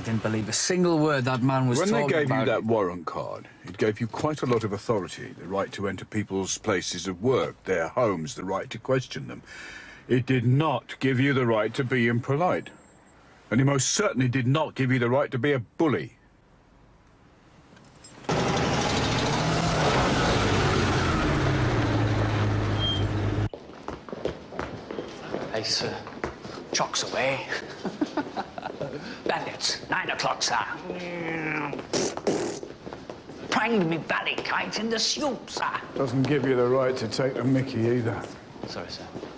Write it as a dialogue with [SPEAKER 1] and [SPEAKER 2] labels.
[SPEAKER 1] Didn't believe a single word that man was talking about.
[SPEAKER 2] When they gave you that warrant card, it gave you quite a lot of authority, the right to enter people's places of work, their homes, the right to question them. It did not give you the right to be impolite. And it most certainly did not give you the right to be a bully.
[SPEAKER 3] Nice chocks away. Bandits, 9 o'clock, sir. Pranged me valley kite in the soup, sir.
[SPEAKER 2] Doesn't give you the right to take the mickey either.
[SPEAKER 3] Sorry, sir.